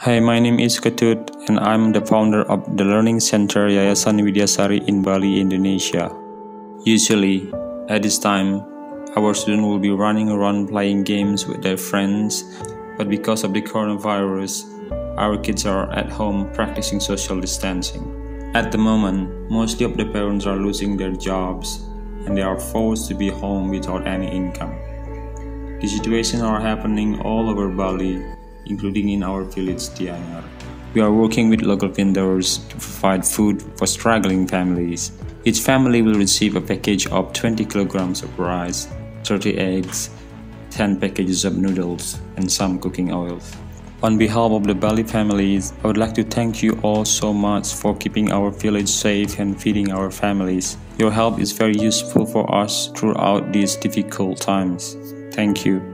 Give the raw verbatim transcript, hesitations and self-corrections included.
Hi, my name is Ketut and I'm the founder of the Learning Center Yayasan Widyasari in Bali, Indonesia. Usually, at this time, our students will be running around playing games with their friends, but because of the coronavirus, our kids are at home practicing social distancing. At the moment, mostly of the parents are losing their jobs and they are forced to be home without any income. The situations are happening all over Bali, including in our village, Tianyar. We are working with local vendors to provide food for struggling families. Each family will receive a package of twenty kilograms of rice, thirty eggs, ten packages of noodles, and some cooking oils. On behalf of the Bali families, I would like to thank you all so much for keeping our village safe and feeding our families. Your help is very useful for us throughout these difficult times. Thank you.